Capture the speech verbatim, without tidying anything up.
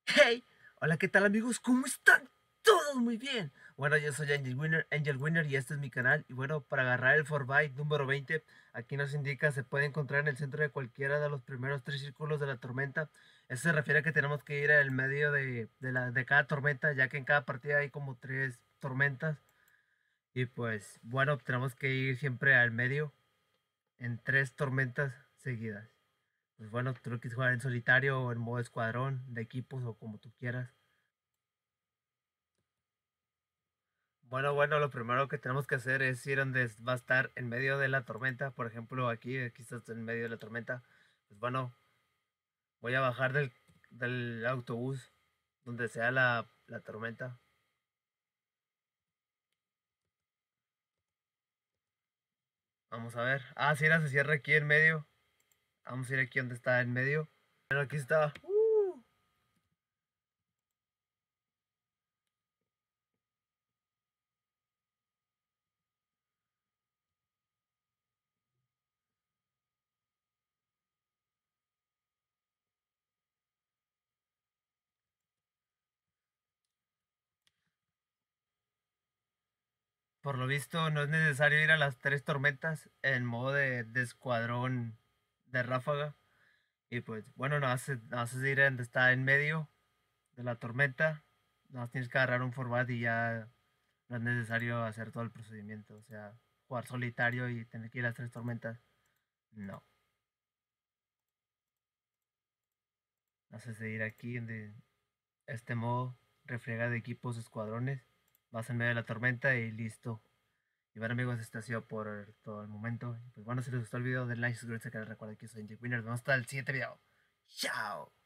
Hey, hola, ¿qué tal amigos? ¿Cómo están? Todos muy bien. Bueno, yo soy Angel Winner, Angel Winner y este es mi canal. Y bueno, para agarrar el Fortbyte número veinte, aquí nos indica se puede encontrar en el centro de cualquiera de los primeros tres círculos de la tormenta. Eso se refiere a que tenemos que ir al medio de, de, la, de cada tormenta, ya que en cada partida hay como tres tormentas. Y pues, bueno, tenemos que ir siempre al medio en tres tormentas seguidas. Pues bueno, tú lo quieres jugar en solitario o en modo escuadrón, de equipos o como tú quieras. Bueno, bueno, lo primero que tenemos que hacer es ir donde va a estar en medio de la tormenta. Por ejemplo, aquí, aquí estás en medio de la tormenta. Pues bueno, voy a bajar del, del autobús donde sea la, la tormenta. Vamos a ver. Ah, sí, era, se cierra aquí en medio. Vamos a ir aquí donde está en medio. Bueno, aquí está. Uh. Por lo visto, no es necesario ir a las tres tormentas en modo de, de escuadrón de ráfaga. Y pues, bueno, nada más, nada más es ir a donde está en medio de la tormenta. Nada más tienes que agarrar un format y ya no es necesario hacer todo el procedimiento. O sea, jugar solitario y tener que ir a las tres tormentas. No. Haces de ir aquí en de este modo, refriega de equipos, escuadrones. Vas en medio de la tormenta y listo. Y bueno amigos, esto ha sido por todo el momento. Pues bueno, si les gustó el video, den like, suscríbanse al canal. Recuerden que soy Jack Winner. Nos vemos hasta el siguiente video. Chao.